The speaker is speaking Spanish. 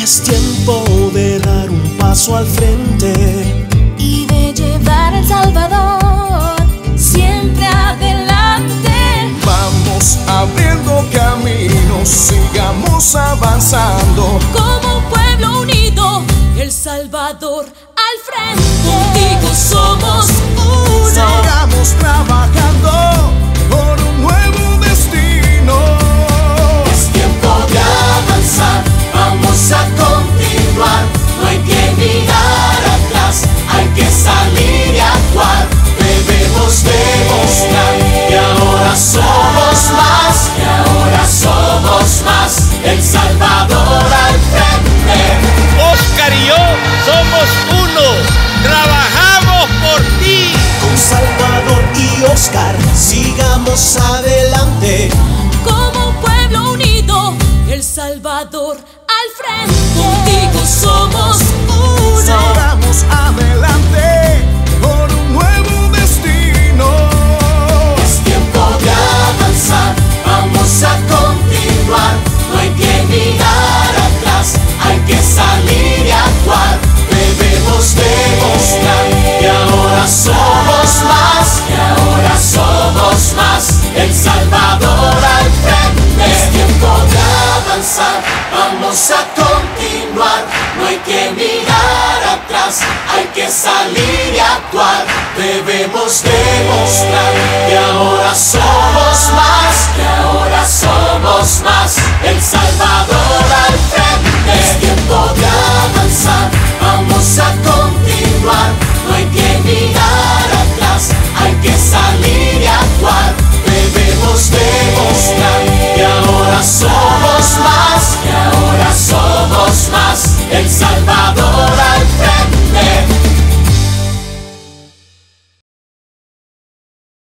Es tiempo de dar un paso al frente y de llevar a El Salvador siempre adelante. Vamos abriendo caminos, sigamos avanzando. Como un pueblo unido, El Salvador al frente. Contigo somos uno. Sigamos trabajando por un nuevo destino. Es tiempo de avanzar, vamos a continuar. No hay que mirar atrás, hay que salir y actuar. Debemos demostrar que ahora somos más, que ahora somos más. El Salvador al frente. Oscar y yo somos uno, trabajamos por ti. Con Salvador y Oscar sigamos adelante. Como un pueblo unido, El Salvador al frente. Contigo somos uno. Sigamos adelante por un nuevo destino. Es tiempo de avanzar, vamos a continuar. No hay que mirar atrás, hay que salir y actuar. Debemos demostrar que ahora somos más, que ahora somos más. El Salvador al frente. Es tiempo de avanzar, vamos a continuar. No hay que mirar atrás, hay que salir y actuar. Debemos demostrar que ahora somos más.